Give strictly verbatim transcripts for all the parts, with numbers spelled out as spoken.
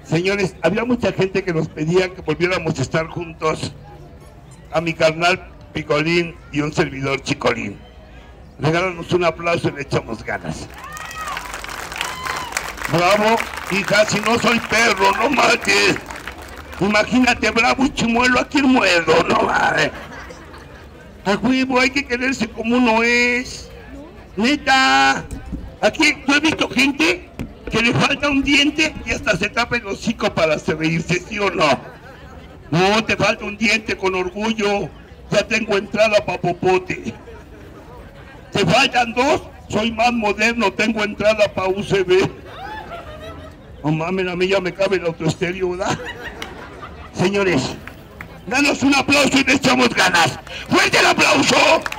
Señores, había mucha gente que nos pedía que volviéramos a estar juntos. A mi carnal Picolín y un servidor Chicolín. Regálanos un aplauso y le echamos ganas. Bravo, hija, si no soy perro, no mates. Imagínate, Bravo y Chimuelo, ¿a quién muerdo? No mames. A huevo, hay que quererse como uno es. Neta. Aquí yo he visto gente que le falta un diente y hasta se tapa el hocico para reírse, ¿sí o no? No, te falta un diente, con orgullo. Ya tengo entrada para popote. Te faltan dos, soy más moderno, tengo entrada para U S B. No mames, a mí ya me cabe el autoestéreo, ¿verdad? Señores, danos un aplauso y le echamos ganas. ¡Fuerte el aplauso!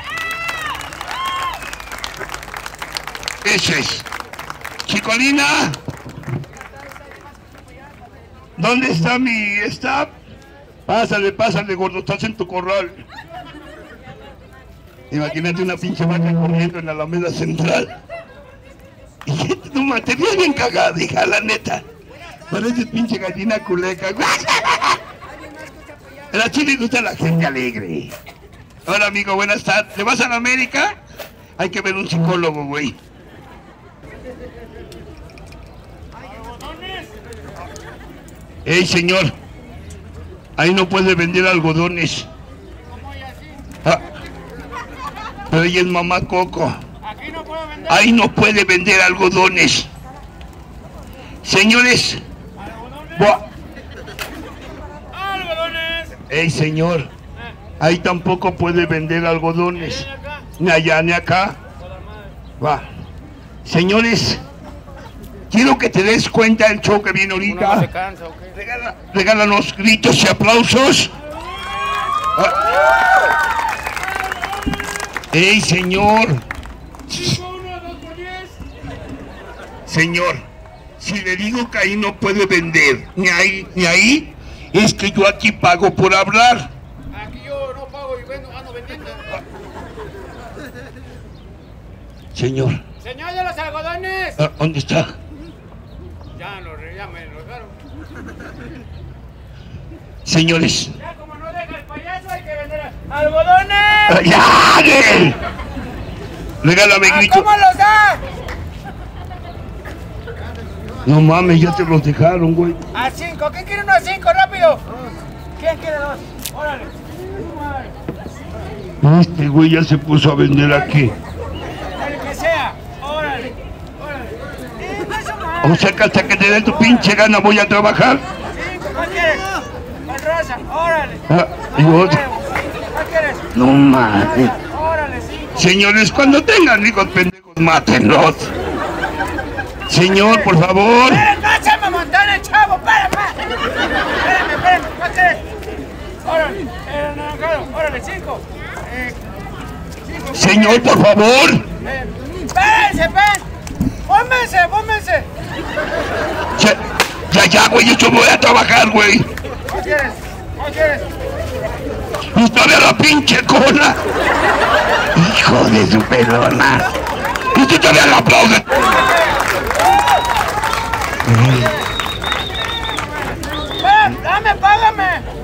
Eso es. Chicolina, ¿dónde está mi staff? Pásale, pásale, gordo, estás en tu corral. Imagínate una pinche vaca corriendo en la Alameda Central. Y tu materia bien cagada, hija, la neta. Parece pinche gallina culeca. A la Chile gusta la gente alegre. Hola, amigo, buenas tardes. ¿Te vas a la América? Hay que ver un psicólogo, güey. Ey, señor, ahí no puede vender algodones. Ah, pero ella es mamá Coco. Ahí no puede vender algodones. Señores. Algodones. Ey, señor, ahí tampoco puede vender algodones. Ni allá ni acá. Va. Señores, quiero que te des cuenta del show que viene ahorita. No se cansa, okay. Regala, regálanos gritos y aplausos. Ah. ¡Ey, señor! Señor, si le digo que ahí no puede vender, ni ahí, ni ahí, es que yo aquí pago por hablar. Aquí yo no pago y vendo, ando vendiendo. Señor. Señor de los algodones. Ah, ¿dónde está? Ya, lo, ya me lo dejaron. Señores. Ya como no deja el payaso hay que vender algodones. Ah, ¡ya! Güey. Regálame grito. ¿Cómo los da? No mames, ya te los dejaron, güey. A cinco. ¿Quién quiere uno a cinco? Rápido. ¿Quién quiere dos? Órale. Este güey ya se puso a vender aquí. El que sea. Órale. Órale. O sea que hasta que te dé tu pinche gana voy a trabajar. Cinco. ¿Cuál quieres? El rosa. Órale. Ah, y otro. ¿Cuál quieres? No mames. Órale, cinco. Señores, cuando tengan hijos pendejos, mátenlos. Señor, por favor. ¡Eh, no se me montón el chavo! ¡Para, para! Espérame, espérame, ¿cuál querés? Órale, el anaranjado, órale, cinco. Eh, cinco. Señor, por favor. Eh, espérense, espérense. Pónganse, pónganse. Ya, ya, ya, güey, yo voy a trabajar, güey. ¿Cuál quieres? ¿Cuál quieres? Y todavía la pinche cola. Hijo de su pelona. Y tú todavía la aplaudes. ¡Eh, dame, págame!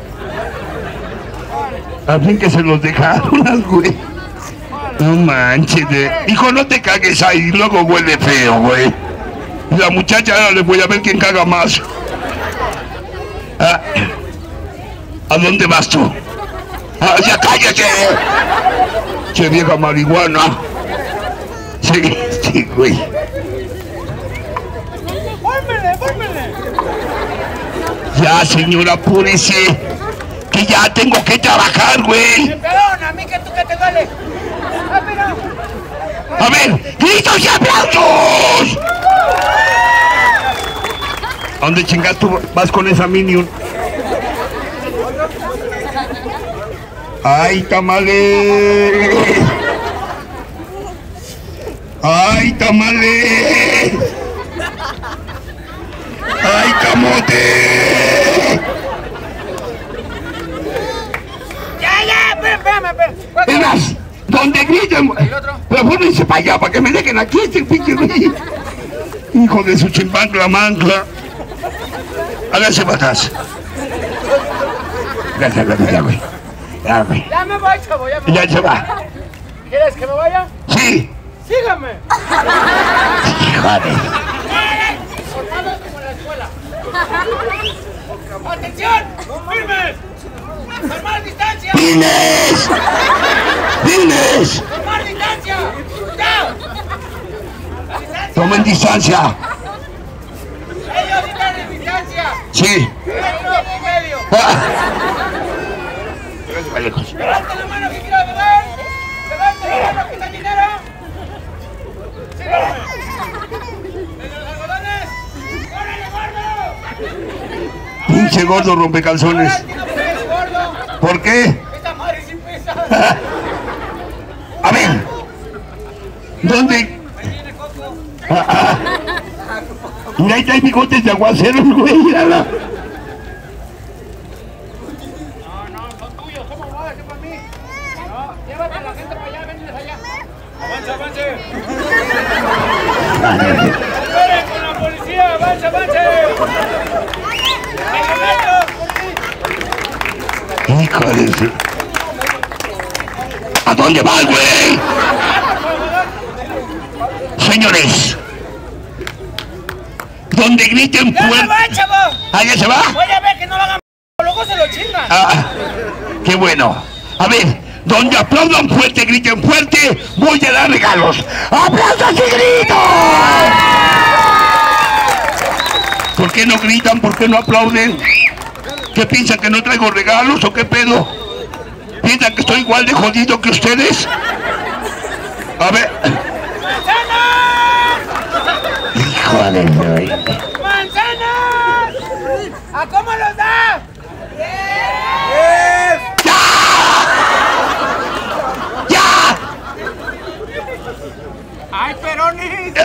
A fin que se los dejaron, güey. No manches, de... hijo, no te cagues ahí, luego huele feo, güey. Y la muchacha, ahora le voy a ver quién caga más. Ah, ¿a dónde vas tú? Ah, ya cállate. Che vieja marihuana. Sí, sí, güey. ¡Fórmele, fórmele! Ya, señora, apúrese. Que ya tengo que trabajar, güey. Perdón, a mí que tú que te duele. ¡Rápido! A ver, gritos y aplausos. ¿A dónde chingas tú vas con esa Minion? ¡Ay, tamales! ¡Ay, tamales! ¡Ay, camote! ¡Ya, ya! Espérame, espérame. ¡Verás! ¿Dónde griten? Pero pónganse para allá, para que me dejen aquí este pinche güey. Hijo de su chimpancla mancla. Hágase para atrás. Gracias, gracias, ya, güey. Ya, güey. Ya me voy, chavo, ya me voy. Ya se va. ¿Quieres que me vaya? Sí. Sígame. Híjole. Portados como en la escuela. ¡Atención! ¡Firmes! ¡Formar distancia! ¡Pines! ¡Pines! ¡Formar distancia! ¡Ya! ¡La distancia! Tomen distancia. ¡Ellos están en distancia! Sí. ¡Metro y medio! Ah. Vale, lejos. ¡Levante la mano que quiera beber! ¡Levante la mano que está dinero! ¡Síganme! ¡Desde los algodones! ¡Órale, gordo! Pinche gordo rompecalzones. Ahora entiendo por qué es gordo. ¿Por qué? Esta madre sí pesa. A ver. ¿Dónde? Ahí viene Coco. Ah, ah. Mira, ahí hay bigotes de aguaceros, güey. Mírala. No, no, son tuyos. ¿Cómo vas a hacer para mí? No, llévate a la gente para allá, véndeles allá. Avance, avance. Esperen con la policía, avance, avance. Hijo de su... ¿A dónde vas, güey? Señores, donde griten ¡Ya se fuerte. va, chavo! ¿Ah, ya se va? Voy a ver que no lo hagan, luego se lo chingan. Ah, qué bueno. A ver, donde aplaudan fuerte, griten fuerte, voy a dar regalos. ¡Aplausos y gritos! ¿Por qué no gritan? ¿Por qué no aplauden? ¿Qué piensan, que no traigo regalos o qué pedo? ¿Piensan que estoy igual de jodido que ustedes? A ver. ¡Manzanas! Hijo de Dios. ¡Manzanas! ¿A cómo los da? ¡Ya! ¡Ya! ¡Ay, Peronis!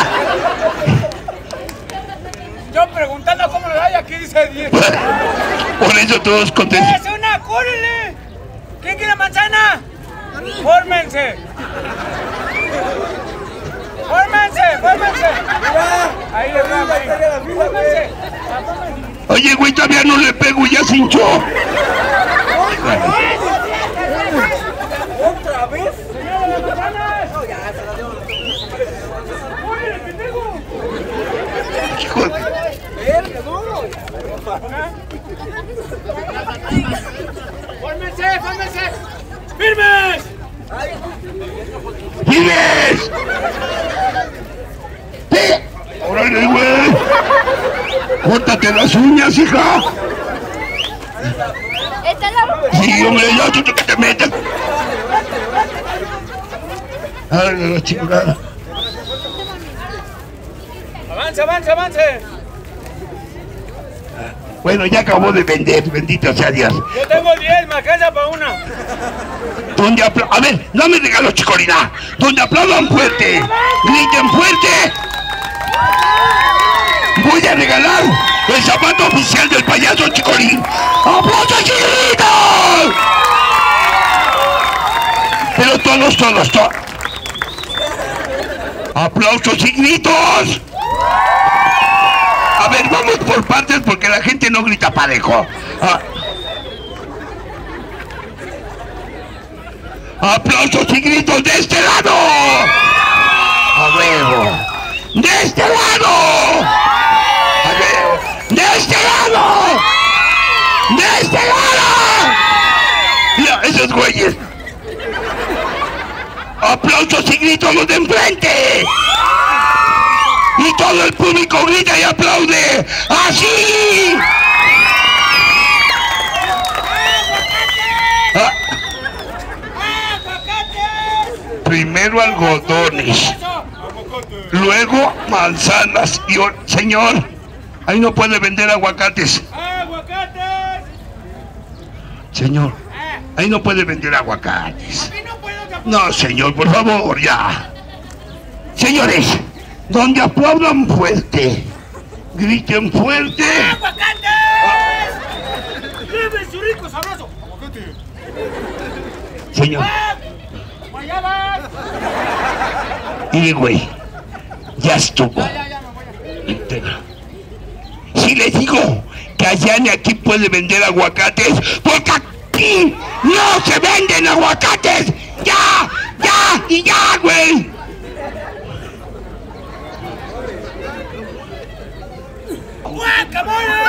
Yo preguntando cómo lo da y aquí dice diez. Por eso todos contentos. ¡Es una! ¡Cúrele! ¿Quién quiere manzana? ¡Fórmense! ¡Fórmense! ¡Fórmense! Ahí le va, ahí. ¡Fórmense! Oye, güey, todavía no le pego y ya se hinchó. ¿Otra vez? ¡Señora de manzanas! No, ya, se la dio. ¡Cúrele, pendejo! Hijo de... ¡Verga, duro! ¡Fórmense! ¡Fórmense! ¡Firmes! ¡Vives! ¡Sí! ¡Órale, güey! ¡Córtate las uñas, hija! ¿Está la... Sí, hombre, ya tú que te metas. ¡Ay, la chingada! ¡Avance, avance, avance! Bueno, ya acabó de vender, bendito sea Dios. Yo tengo diez, me alcanza para una. Donde apla... A ver, dame regalo, Chicorina. Donde aplaudan fuerte, griten fuerte. Voy a regalar el zapato oficial del payaso Chicorín. ¡Aplausos y gritos! Pero todos, todos, todos. ¡Aplausos y gritos! A ver, vamos por partes porque la gente no grita parejo. Ah. ¡Aplausos y gritos de este lado! ¡A huevo! ¡De este lado! ¡A huevo! ¡De este lado! ¡De este lado! Mira, esos güeyes. ¡Aplausos y gritos los de enfrente! Y todo el público grita y aplaude. ¡Así! Ah. Primero algodones, luego manzanas y... or- Señor, ahí no puede vender aguacates. ¡Aguacates! Señor, ahí no puede vender aguacates. Aquí no puedo tapar. No, señor, por favor, ya. Señores, donde aplaudan fuerte, griten fuerte. ¡Aguacates! ¡Lleve su rico sabroso! ¡Aguacate! Señor, ¡Ah! ¡Guayabas! y güey, ya estuvo. Ya, ya, ya, me voy a... Entera. Si les digo que allá ni aquí puede vender aguacates, porque aquí no se venden aguacates. ¡Ya! ¡Ya! ¡Y ya, güey! ¡Guacamole!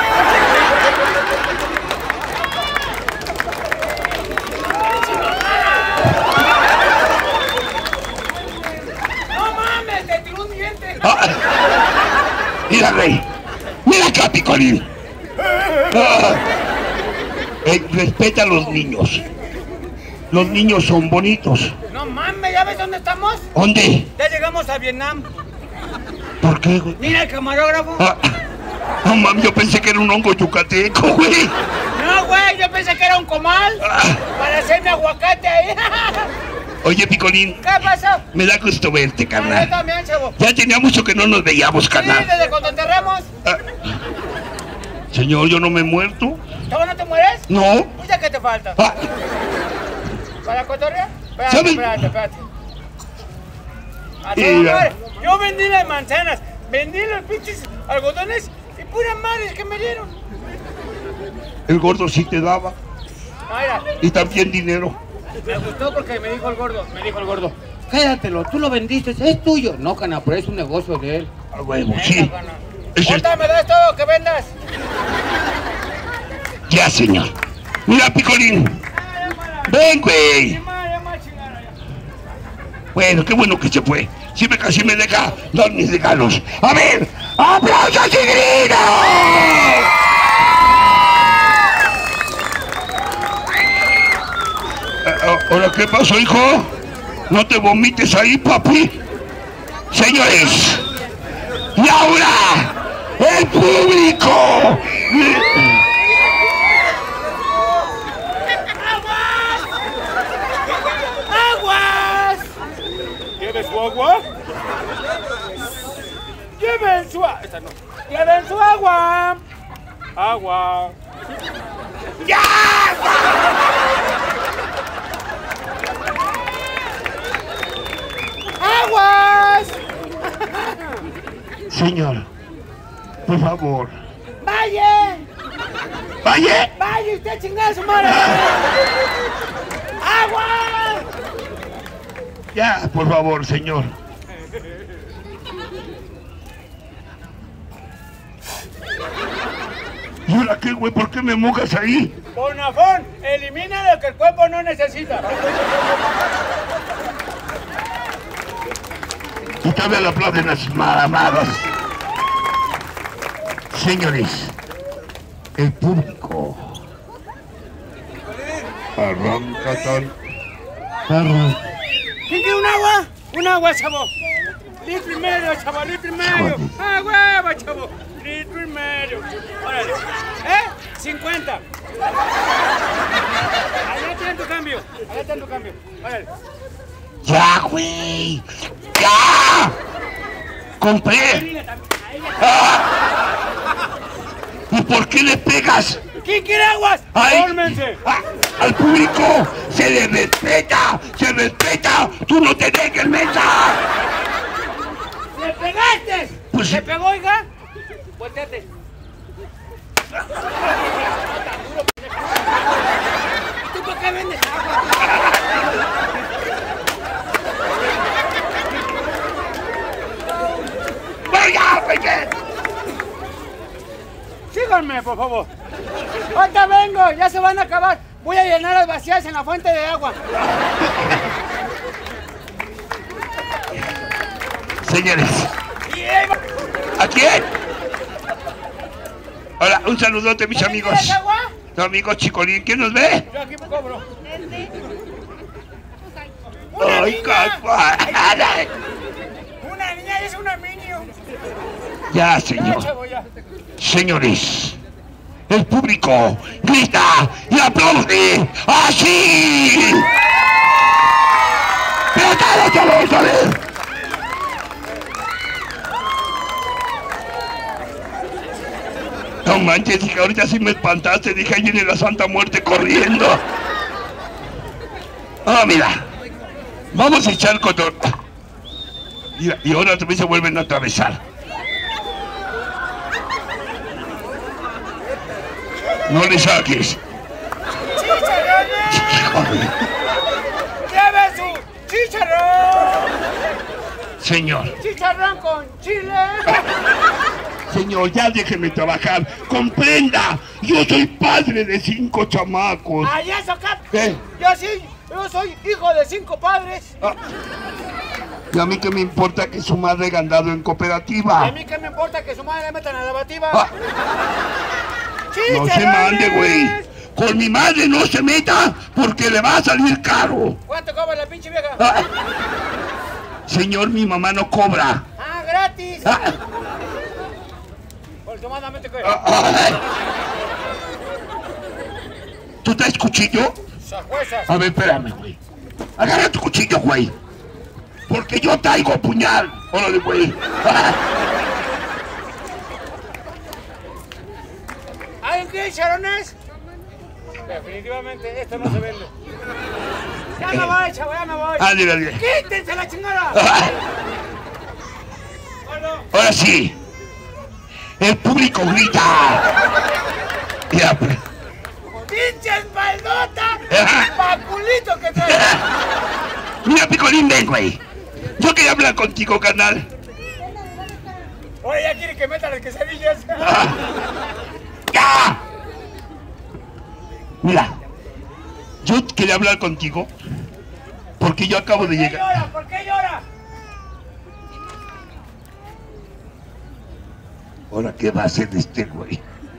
¡No mames! ¡Te tiró un diente! Ah, mira, rey. Mira acá, Picolín. Ah, eh, respeta a los niños. Los niños son bonitos. No mames, ¿ya ves dónde estamos? ¿Dónde? Ya llegamos a Vietnam. ¿Por qué, güey? Mira el camarógrafo. Ah, no, mami, yo pensé que era un hongo yucateco, güey. No, güey, yo pensé que era un comal. Ah. Para hacerme aguacate ahí. Oye, Picolín, ¿Qué pasó? me da gusto verte, Ah, yo carnal. también, chavo. Ya tenía mucho que no nos veíamos, Sí, carnal. desde cuando enterramos. Ah, señor, yo no me he muerto. ¿Todavía no te mueres? No. Pues ya que te falta. Ah, ¿Para cotorrear? Espérate, ¿Saben? espérate, espérate. A toda Mira. madre. Yo vendí las manzanas, vendí los pinches algodones y puras madres que me dieron. el gordo sí te daba. Ah, mira, Y también dinero. me gustó porque me dijo el gordo, me dijo el gordo. Quédatelo, tú lo vendiste, es tuyo. No, cana, pero es un negocio de él. A huevo, Venga, sí. cana. Es el- Ahorita me das todo lo que vendas. Ya, señor. Mira, Picolín. Ven, güey. Ya más, ya más chingada, ya. Bueno, qué bueno que se fue. Siempre casi me deja dar mis regalos. A ver, ¡aplausos y gritos! Eh, ¿Ahora qué pasó, hijo? No te vomites ahí, papi. Señores, y ahora, el público. ¡Aguas! ¿Lleven su agua? ¡Lleven su agua! Esta no. ¡Lleven su agua! ¡Agua! ¡Ya! ¡Aguas! Señor, por favor. ¡Vaya! ¡Vaya! ¡Vaya usted chingada su madre! ¡Agua! Ya, por favor, señor. ¿Y ahora qué, güey? ¿Por qué me mojas ahí? Bonafón, elimina lo que el cuerpo no necesita. Y todavía le aplauden las maramadas. Señores, el público. Arranca tal. Arranca. ¿Quién quiere un agua? Un agua, chavo. Litro y medio, chavo, litro y medio. ¡Ah, huevo, chavo! Litro y medio. Órale. ¿Eh? cincuenta. Allá tienen tu cambio. Allá tienen tu cambio. Órale. ¡Ya, güey! ¡Ya! ¡Compré! ¡Ah! ¿Y por qué le pegas? ¿Quién quiere aguas? ¡Ay! ¡Fórmense! ¡Ah! ¡Al público se le respeta! ¡Se respeta! ¡Tú no te dejes, mensa! ¡Le pegaste! Pues ¿Le sí. pegó, oiga? Volteate. ¿Tú por qué vendes agua? ¡Vaya, güey! ¿Qué? Síganme, por favor. Ahorita vengo, ya se van a acabar. Voy a llenar las vacías en la fuente de agua. Señores, Y ahí va. ¿a quién? Hola, un saludote, mis ¿También amigos. quieres agua? Tu amigo Chicolín, ¿quién nos ve? Yo aquí me cobro. ¡Una ¡Ay, niña! capa! ¡Una niña es una minio! Ya, Ya, señor. chavo, ya. Señores, el público grita y aplaude así. ¡Pero todos, todos, todos! No manches, dije, ahorita sí me espantaste, dije, ahí viene la Santa Muerte corriendo. Ah, mira, vamos a echar cotor. Mira, y ahora también se vuelven a atravesar. No le saques. ¡Chicharrones! ¡Lleve su chicharrón! Señor. ¡Chicharrón con chile! Señor, ya déjeme trabajar. Comprenda, yo soy padre de cinco chamacos. ¡Ay, eso, Cap! ¿Qué? Yo sí, yo soy hijo de cinco padres. Ah. Y a mí qué me importa que su madre haya andado en Y cooperativa. a mí qué me importa que su madre le metan a la bativa. Ah. No se mande, güey. Con mi madre no se meta porque le va a salir caro. ¿Cuánto cobra la pinche vieja? Ah. Señor, mi mamá no cobra. ¡Ah, gratis! Ah. Últimamente, ¿qué? Ah, ah. ¿Tú traes cuchillo? Sajuesas. A ver, espérame, güey. Agarra tu cuchillo, güey. Porque yo traigo puñal. Órale, güey. Ah. ¿Hay qué, charones? Definitivamente, esto no se vende. Ya me voy, chavo, ya me voy. Ándale, ándale. ¡Quítense la chingada! Ah. Bueno, Ahora sí. El público grita. Ya, pues. ¡pinche espaldota! Ajá. ¡Paculito que trae! Mira, Picolín, ven, güey. Yo quería hablar contigo, carnal. Oye, ya quiere que metan las quesadillas. Ah. ¡Ya! Mira, yo quería hablar contigo porque yo acabo de ¿Por qué llegar. llora? ¿Por qué llora? Ahora, ¿qué va a hacer este güey?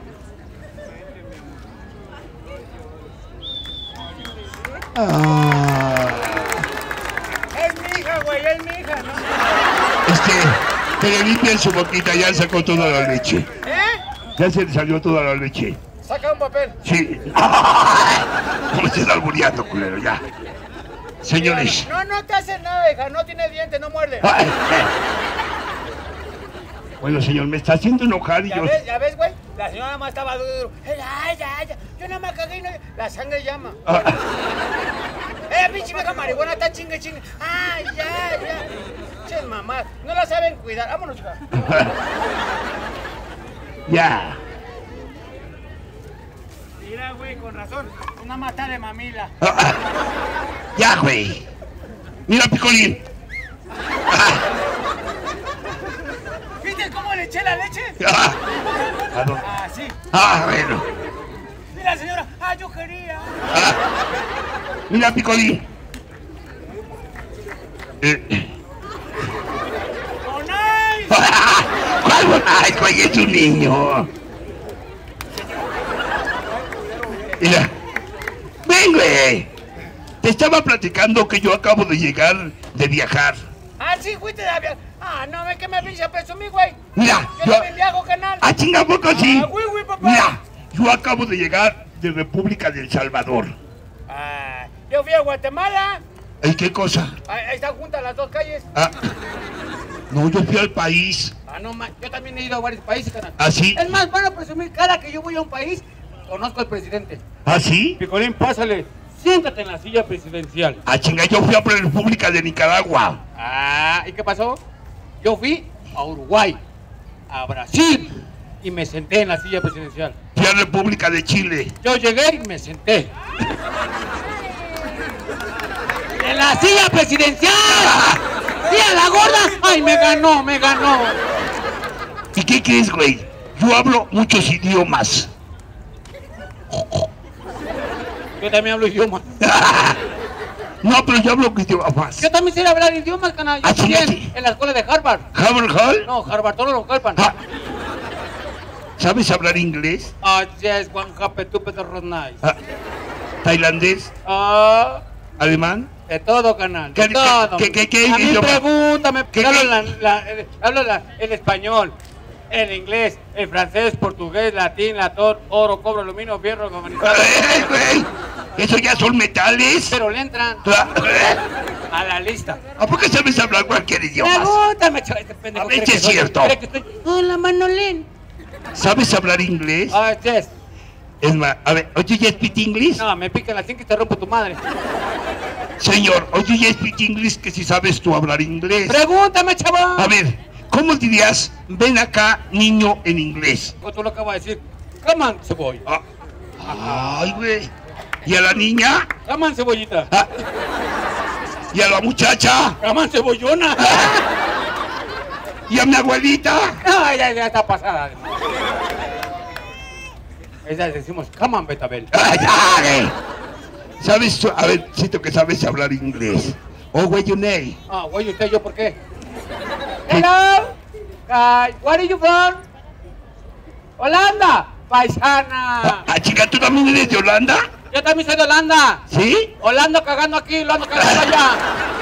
Ah. Es mi hija, güey, es mi hija, ¿no? Este, que le limpien su boquita, ya sacó toda la leche. ¿Eh? Ya se le salió toda la leche. Saca un papel. Sí. ¿Cómo estás albureando, culero? Ya. Señores. No, no te hace nada, hija, no tiene dientes, no muerde. Ay, bueno, señor, me está haciendo enojar y ¿Ya yo... ves, ya ves, güey? La señora nada más estaba duro. Ay, ya, ya. Yo nada más cagué y no... La sangre llama. Ah, Eh, pinche vieja marihuana está chingue, chingue. Ay, ya, ya. Ches mamás, no la saben cuidar. Vámonos, hija. ya. Mira, güey, con razón. Una mata de mamila. Ah, ah. Ya, güey. Mira, Picolín. Ah, ¿Viste cómo le eché la leche? ah. ¿A dónde? Ah, sí. Ah, bueno. Mira, señora. Ah, yo quería. Ah. Mira, Picolín. Eh. ¡Bonai! ¿Cuál Bonai, güey? Es un niño. Mira. Ven, güey. Te estaba platicando que yo acabo de llegar de viajar. Ah, sí, fuiste de avión. Ah, no, ve que me viniste a presumir, güey. Mira, Yo yo... también viajo, canal. ¡Ah, chinga, poco sí! Ah, güey, güey, papá. Mira, yo acabo de llegar de República del Salvador. Ah, yo fui a Guatemala. ¿Y qué cosa? Ahí, ahí están juntas las dos calles. Ah, no, yo fui al país. Ah, no, ma, yo también he ido a varios países, canal. ¿Así? Es más, bueno, presumir, cada que yo voy a un país, conozco al presidente. ¿Así? Picolín, pásale. Siéntate en la silla presidencial. Ah, chinga, yo fui a la República de Nicaragua. Ah, ¿y qué pasó? Yo fui a Uruguay, a Brasil, y me senté en la silla presidencial. Fui a la República de Chile. Yo llegué y me senté. ¡En la silla presidencial! ¡Sí, a la gorda! ¡Ay, me ganó, me ganó! ¿Y qué crees, güey? Yo hablo muchos idiomas. Yo también hablo idiomas. No, pero yo hablo idiomas. Yo también sé hablar idiomas, canal. Yo Ah, estudié sí, sí. en la escuela de Harvard. ¿Harvard Hall? No, Harvard, todos los Harvard. Ah, ¿sabes hablar inglés? Ah, yes, one happy, two better nice. Ah, ¿tailandés? Ah, ¿Alemán? de todo, canal, de ¿Qué- todo. qué- qué- qué A mí idioma? pregúntame, ¿Qué- hablo, qué? la- la- el, hablo la- el español, el inglés, el francés, portugués, latín, latón, oro, cobre, aluminio, fierro, comunicado. ¡Eh, güey! ¿Eso ya son metales? Pero le entran Ah, a la lista. ¿A poco sabes hablar cualquier idioma? Pregúntame, chaval, este pendejo. A ver cree si que es soy- cierto. cree que estoy- Hola, Manolín. ¿Sabes hablar inglés? Ah, yes. Es más, a ver, ¿oye ya speak English? No, me pica la cinco y te rompo tu madre. Señor, oye ya speak English, que si sabes tú hablar inglés. Pregúntame, chaval. A ver, ¿cómo dirías, ven acá, niño, en inglés? O tú lo acabas de decir. Come on, se voy. Ah, Ay, güey. ¿Y a la niña? Llaman cebollita. Ah. ¿Y a la muchacha? Llaman cebollona. ¿Y a mi abuelita? No, ya, ya está pasada. Esa decimos, come on, Betabel. Ay, ay. ¿Sabes? A ver, siento que sabes hablar inglés. Oh, where you name? Ah, güey, ¿usted yo por qué? Hello. Uh, where are you from? Holanda. Paisana. Ah, chica, ¿tú también eres de Holanda? Yo también soy de Holanda. ¿Sí? Holanda cagando aquí, lo ando cagando allá.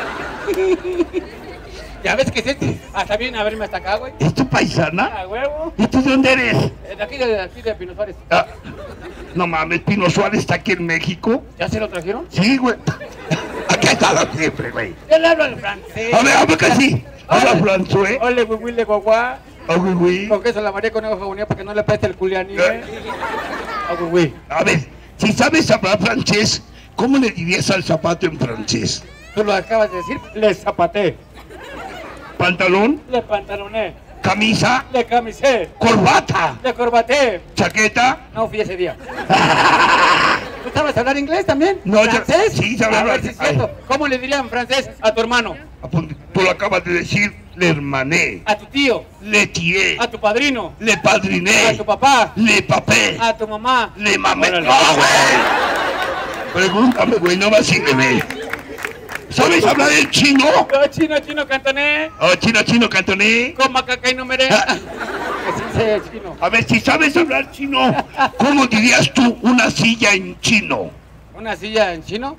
Ya ves que sí, hasta viene a verme hasta acá, güey. ¿Es tu paisana? A huevo. ¿Y tú de dónde eres? De aquí, de aquí, de Pino Suárez. Ah, no mames, Pino Suárez está aquí en México. ¿Ya se lo trajeron? Sí, güey. Aquí ha estado siempre, güey. Yo le hablo en francés. A ver, habla casi. Habla francés. Ole, güey, güey, le guagua. Ah, güey, güey. Con queso la María Conejo Jabonía para que no le peste el culianí, ¿eh? Ah, güey, güey. A ver, si sabes hablar francés, ¿cómo le dirías al zapato en francés? Tú lo acabas de decir, le zapaté, ¿Pantalón? le pantaloné, ¿Camisa? le camisé, ¿Corbata? le corbaté. ¿Chaqueta? No fui ese día. ¿Tú sabes hablar inglés también? No, yo- ¿Francés? sí, sabe A hablar- ver si es cierto. ¿Cómo le diría en francés a tu hermano? Apunte, tú lo acabas de decir, le hermané, A tu tío, le tiré, a tu padrino, le a padriné, tu papá, le papé, a tu mamá. le mamé. Órale. ¡No, güey! Pregúntame, güey, no vas sin bebé. ¿Sabes hablar el chino? Oh, chino, chino, cantoné, Oh, chino, chino, cantoné. con macaca y numeré. Ah. Que sí sé chino. A ver, si sabes hablar chino, ¿cómo dirías tú una silla en chino? ¿Una silla en chino?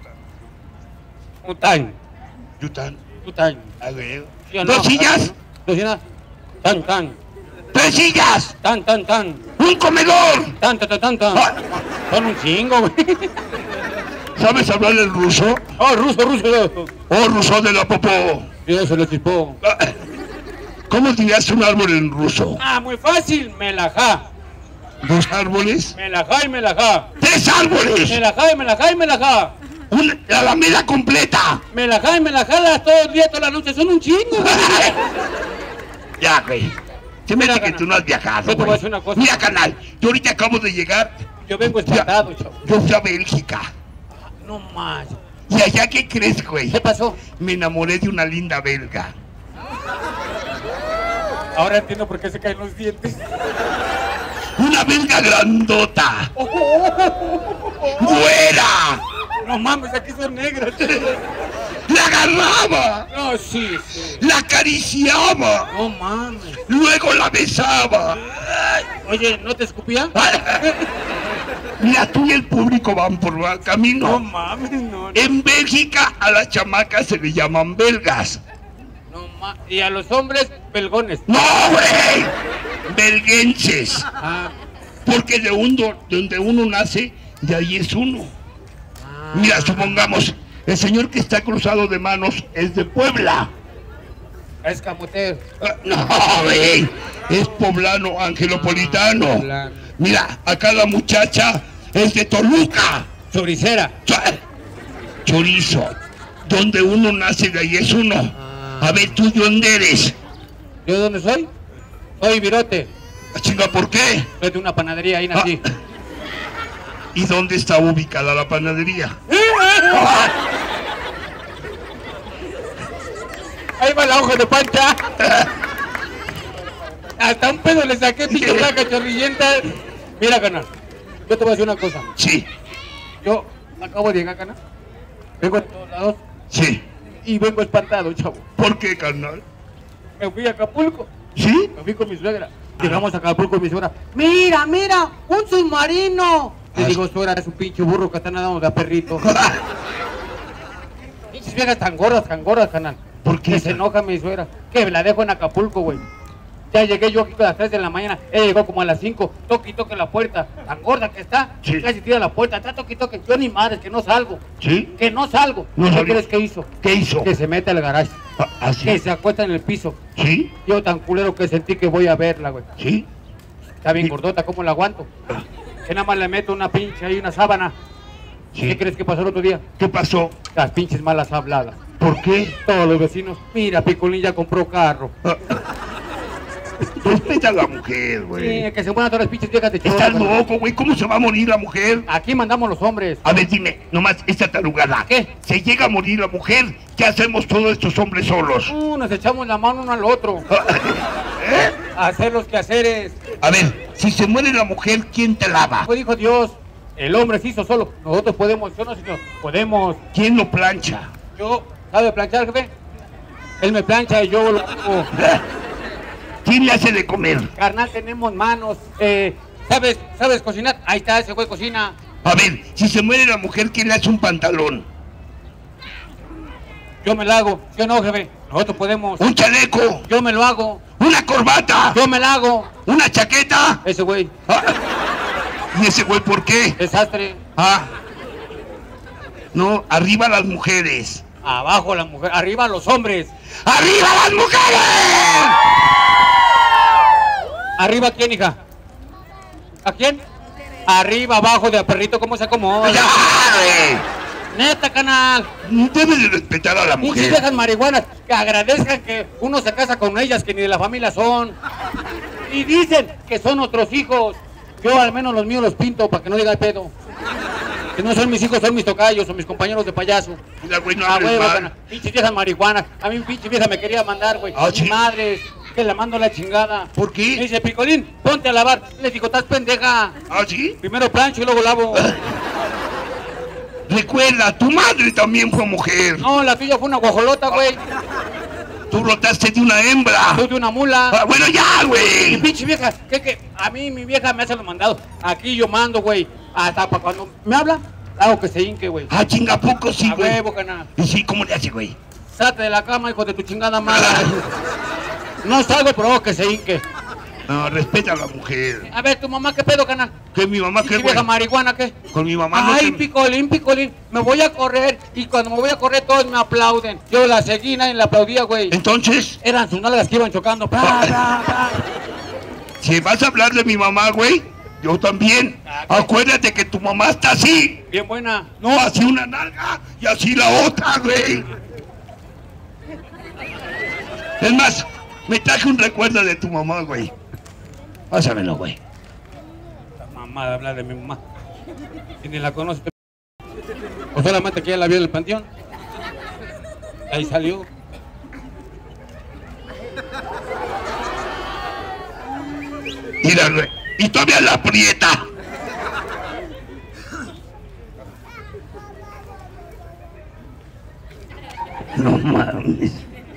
Un tan, Yutan. un tan. A ver. ¿Sí o no? ¿Dos sillas? ¿Dos sillas? Tan, tan, ¡Tres sillas! tan, tan, tan, ¡Un comedor! tan, tan, tan, tan. Ah, Son un chingo, güey. ¿Sabes hablar el ruso? Oh, ruso, ruso. ¡Oh, ruso de la popó! Dios se lo chispó. Ah, ¿cómo dirías un árbol en ruso? Ah, muy fácil. Melajá. ¿Dos árboles? Melajá y melajá. ¡Tres árboles! Melajá y melajá y melajá. ¡Una alameda completa! Melajá y melajá todo el día, toda la noche. Son un chingo. Ya, güey. Se me Mira, hace que carnal, tú no has viajado, yo te voy a güey. decir una cosa. Mira, canal, yo ahorita acabo de llegar. Yo vengo Fui a- espantado, chavo. Yo fui a Bélgica. No más. ¿Y allá qué crees, güey? ¿Qué pasó? Me enamoré de una linda belga. Ahora entiendo por qué se caen los dientes. ¡Una belga grandota! ¡Güera! No mames, aquí son negras. ¡La agarraba! No, sí, sí. ¡La acariciaba! No mames. ¡Luego la besaba! Oye, ¿no te escupía? Mira, tú y el público van por mal No camino. mames, no. No, En Bélgica a las chamacas se le llaman belgas. no mames. Y a los hombres, belgones. ¡No, güey! Belguenses. Ah, Porque de, uno, donde uno nace, de ahí es uno. ah. Mira, supongamos, el señor que está cruzado de manos es de Puebla. Es camotero. Ah, no, güey, es poblano, angelopolitano. Ah, poblano. Mira, acá la muchacha es de Toluca. Choricera. Ch- Chorizo. Donde uno nace, de ahí es uno. Ah. A ver, ¿tú de dónde eres? ¿Yo dónde soy? Soy virote. Ah, chinga, ¿por qué? Soy de una panadería, ahí nací. Ah. ¿Y dónde está ubicada la panadería? Ahí va la hoja de pancha. Hasta un pedo le saqué, pinche placa chorrillenta. Mira, canal. Yo te voy a decir una cosa. Sí, Yo acabo de llegar, canal. Vengo de todos lados sí. y vengo espantado, chavo. ¿Por qué, carnal? Me fui a Acapulco. ¿Sí? Me fui con mi suegra. Llegamos a Acapulco y mi suegra. Mira, mira, un submarino. Le Ah. digo, suegra, es un pinche burro que está nadando de a perrito. Pinches viejas tan gordas, tan gordas, canal. ¿Por qué? Que se enoja mi suegra. Que la dejo en Acapulco, güey. Ya llegué yo aquí a las tres de la mañana. Ella llegó como a las cinco. Toque y toque la puerta. Tan gorda que está. Sí. Casi tira la puerta. Está toque y toque. Yo ni madre, que no salgo. ¿Sí? Que no salgo. No ¿Qué salió. crees que hizo? ¿Qué hizo? Que se mete al garage. Ah, ¿así? Que se acuesta en el piso. ¿Sí? Yo tan culero que sentí que voy a verla, güey. ¿Sí? Está bien Sí. gordota, ¿cómo la aguanto? Que nada más le meto una pinche ahí, una sábana. Sí. ¿Qué crees que pasó el otro día? ¿Qué pasó? Las pinches malas habladas. ¿Por qué? Todos los vecinos, mira, Picolín ya compró carro. Ah, Respeta a la mujer, güey. Sí, que se mueran todas las pinches viejas de chorro. Estás loco, güey. ¿Cómo se va a morir la mujer? Aquí mandamos los hombres. A ver, dime, nomás esta tarugada. ¿Qué? Se llega a morir la mujer, ¿qué hacemos todos estos hombres solos? Uh, nos echamos la mano uno al otro. ¿Eh? A hacer los quehaceres. A ver, si se muere la mujer, ¿quién te lava? Pues dijo Dios, el hombre se hizo solo. Nosotros podemos, yo no sé, no, podemos. ¿Quién lo plancha? Yo, ¿sabe planchar, jefe? Él me plancha y yo lo hago. ¿Quién le hace de comer? Carnal, tenemos manos. Eh, ¿sabes, ¿Sabes cocinar? Ahí está, ese güey cocina. A ver, si se muere la mujer, ¿quién le hace un pantalón? Yo me lo hago. ¿Sí o no, jefe? Nosotros podemos. ¿Un chaleco? Yo me lo hago. ¿Una corbata? Yo me la hago. ¿Una chaqueta? Ese güey. Ah, ¿y ese güey por qué? Desastre. Ah, no, arriba las mujeres. Abajo la mujer, arriba los hombres. ¡Arriba las mujeres! ¿Arriba quién, hija? ¿A quién? Arriba, abajo, de a perrito, ¿cómo se acomoda? ¡Ya, güey! Neta, canal. Debes de respetar a la Pinches mujer. viejas marihuanas que agradezcan que uno se casa con ellas que ni de la familia son. Y dicen que son otros hijos. Yo al menos los míos los pinto para que no diga el pedo. Que no son mis hijos, son mis tocayos o mis compañeros de payaso. Mira, güey, no Ah, hables huevo, mal. cana. Pinches viejas marihuanas. A mí pinche vieja me quería mandar, güey. Ah, Mi ¿sí? madre, que la mando a la chingada. ¿Por qué? Me dice, Picolín, ponte a lavar. Le digo, estás pendeja. ¿Ah, sí? Primero plancho y luego lavo. Recuerda, tu madre también fue mujer. No, la tuya fue una guajolota, güey. Tú rotaste de una hembra. Tú de una mula. Ah, bueno, ya, Mi güey. pinche vieja, que que a mí mi vieja me hace los mandados. Aquí yo mando, güey. Hasta para cuando me habla, hago que se hinque, güey. Ah, chinga, poco sí, A güey. huevo, cana. ¿Y sí, cómo le hace, güey? Salte de la cama, hijo de tu chingada madre. No salgo, pero hago que se hinque. No, respeta a la mujer. A ver, tu mamá, ¿qué pedo, canal? ¿Qué, mi mamá qué, ¿Pinche güey? vieja marihuana, qué? Con mi mamá no Ay, te- Picolín, Picolín, me voy a correr. Y cuando me voy a correr, todos me aplauden. Yo la seguí, nadie la aplaudía, güey. Entonces, Eran sus nalgas que iban chocando. Pa, pa, pa. si vas a hablar de mi mamá, güey, yo también. Acuérdate que tu mamá está así. Bien buena. No, así una nalga y así la otra, güey. Es más, me traje un recuerdo de tu mamá, güey. Pásamelo, güey. La mamá de hablar de mi mamá. Y ni la conoce. O solamente que ya la vio en el panteón. Ahí salió. Mira, güey. Y todavía la aprieta. No mames.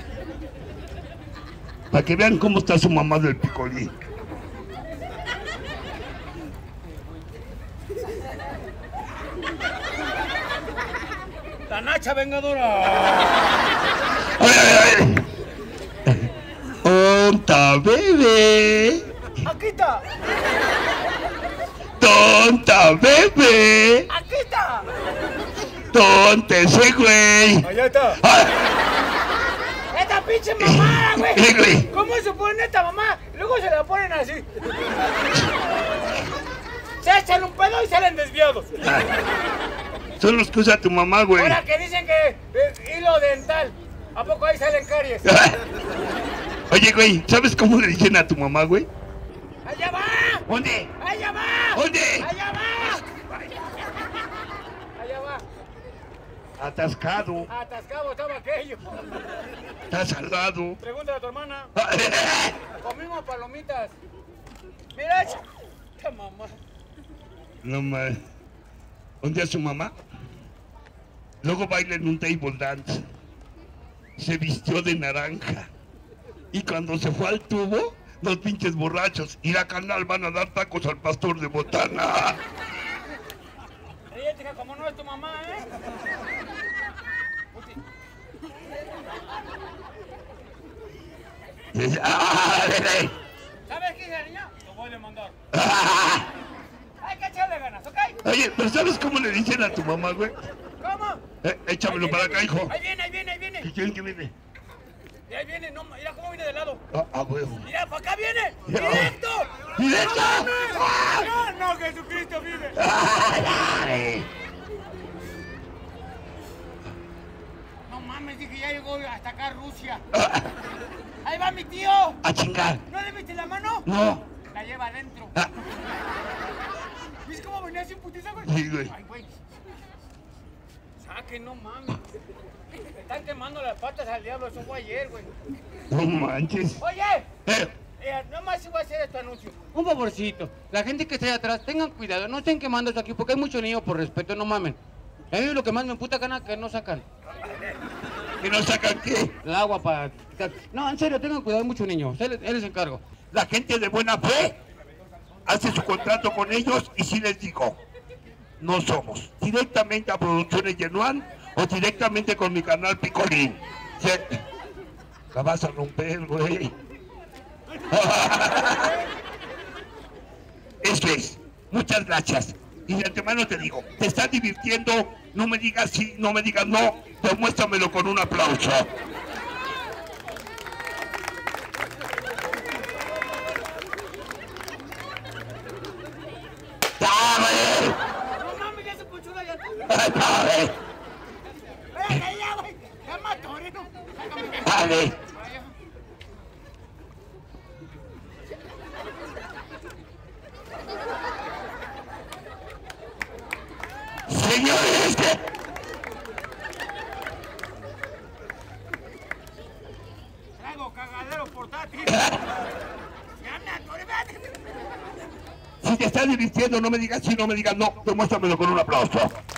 Para que vean cómo está su mamá del Picolín. La Nacha Vengadora. A ver, a ver, a ver. Tonta bebé. Aquí está. Tonta bebé. Aquí está. Tonta ese güey. Allá está. Ah, Esta pinche mamada, eh, güey. güey. ¿Cómo se pone esta mamá? Luego se la ponen así. Se echan un pedo y salen desviados. Son los que usa tu mamá, güey. Ahora que dicen que eh, hilo dental. ¿A poco ahí salen caries? Oye, güey, ¿sabes cómo le dicen a tu mamá, güey? ¡Allá va! ¿Dónde? ¡Allá va! ¿Dónde? ¡Allá va! ¡Allá va! Atascado. Atascado estaba aquello. Estás al lado. Pregúntale a tu hermana. Comimos palomitas. Mira, esta mamá. No más. ¿Dónde es su mamá? Luego baila en un table dance. Se vistió de naranja. Y cuando se fue al tubo, los pinches borrachos y la canal van a dar tacos al pastor de botana. Ella chica, como no es tu mamá, ¿eh? Ah, bebé. ¿Sabes qué, hija niña? Lo voy a demandar. Ah. Hay que echarle ganas, ¿ok? Oye, ¿pero sabes cómo le dicen a tu mamá, güey? ¿Cómo? Eh, échamelo Ahí para viene, acá, hijo. Ahí viene, ahí viene, ahí viene. ¿Y quién que viene? Y ahí viene, no, mira cómo viene de lado. Ah, ah, huevo. Mira, para acá viene. Ya. ¡Directo! ¡Directo! ¡Ah! ¡No, no, Jesucristo vive! Ah, dale. No mames, dice que ya llegó hasta acá Rusia. Ah, Ahí va mi tío. a chingar. ¿No le viste la mano? No. La lleva adentro. Ah, ¿Viste cómo venía sin putiza, güey? sí, güey. Ay, güey. Saque, no mames. Le están quemando las patas al diablo, eso fue ayer, güey. No manches. Oye, Eh, eh, nomás iba a hacer este anuncio. Un favorcito, la gente que está ahí atrás, tengan cuidado, no estén quemando esto aquí porque hay muchos niños por respeto, no mamen. A mí lo que más me emputa gana que no sacan ¿que no sacan qué? el agua para... No, en serio, tengan cuidado, hay muchos niños, él, él les encargo. La gente de buena fe hace su contrato con ellos y sí les digo, no somos directamente a Producciones Yenuan o directamente con mi canal Picolín. Se- La vas a romper, güey. Eso es. Muchas gracias. Y de antemano te digo, te estás divirtiendo, no me digas sí, no me digas no, demuéstramelo con un aplauso. ¡Dale! No mames, ya se ponchó la llanta. ¡Dale! ¡Eh, ya, güey! ¡Ya mató, ¿eh? Sácame de- ¡Dale! Vaya. Señores, Traigo cagadero portátil. Ya me atoré, vete. si te estás divirtiendo, no me digas sí, no me digas no, demuéstramelo con un aplauso.